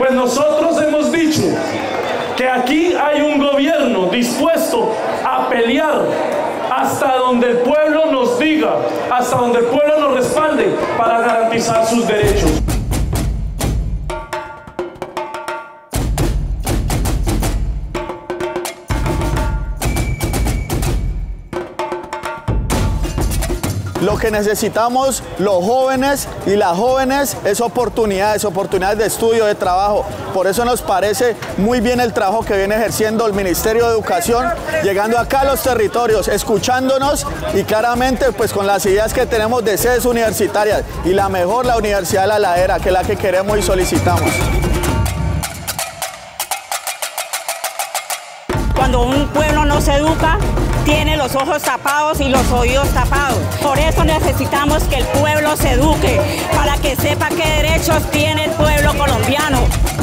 Pues nosotros hemos dicho que aquí hay un gobierno dispuesto a pelear hasta donde el pueblo nos diga, hasta donde el pueblo nos respalde para garantizar sus derechos. Lo que necesitamos los jóvenes y las jóvenes es oportunidades de estudio, de trabajo. Por eso nos parece muy bien el trabajo que viene ejerciendo el Ministerio de Educación, llegando acá a los territorios, escuchándonos y claramente pues con las ideas que tenemos de sedes universitarias y la mejor, la Universidad de La Ladera, que es la que queremos y solicitamos. Cuando un pueblo no se educa, tiene los ojos tapados y los oídos tapados. Por eso necesitamos que el pueblo se eduque, para que sepa qué derechos tiene el pueblo colombiano.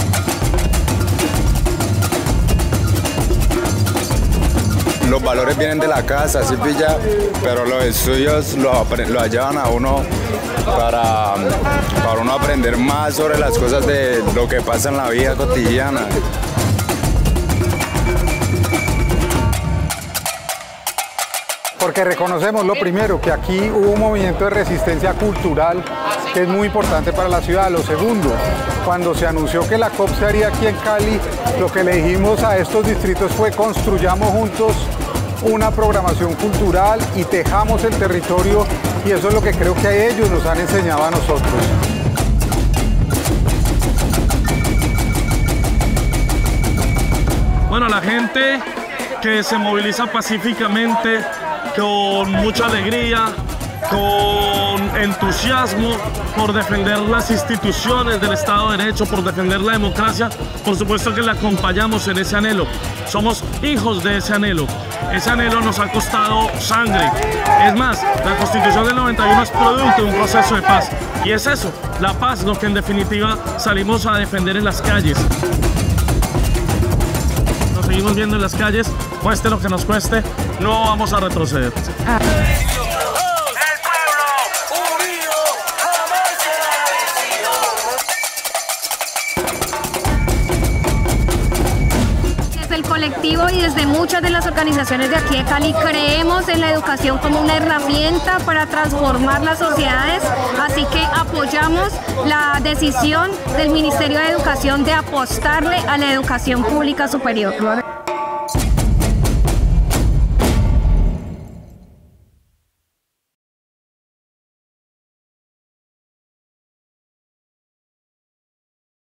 Los valores vienen de la casa, sí pilla, pero los estudios lo llevan a uno para uno aprender más sobre las cosas de lo que pasa en la vida cotidiana. Porque reconocemos lo primero, que aquí hubo un movimiento de resistencia cultural que es muy importante para la ciudad. Lo segundo, cuando se anunció que la COP se haría aquí en Cali, lo que le dijimos a estos distritos fue: construyamos juntos una programación cultural y tejamos el territorio, y eso es lo que creo que ellos nos han enseñado a nosotros. Bueno, la gente que se moviliza pacíficamente, con mucha alegría, con entusiasmo por defender las instituciones del Estado de Derecho, por defender la democracia, por supuesto que le acompañamos en ese anhelo. Somos hijos de ese anhelo. Ese anhelo nos ha costado sangre. Es más, la Constitución del 91 es producto de un proceso de paz. Y es eso, la paz, lo que en definitiva salimos a defender en las calles. Nos seguimos viendo en las calles, cueste lo que nos cueste, no vamos a retroceder. Desde el colectivo y desde muchas de las organizaciones de aquí de Cali creemos en la educación como una herramienta para transformar las sociedades, así que apoyamos la decisión del Ministerio de Educación de apostarle a la educación pública superior.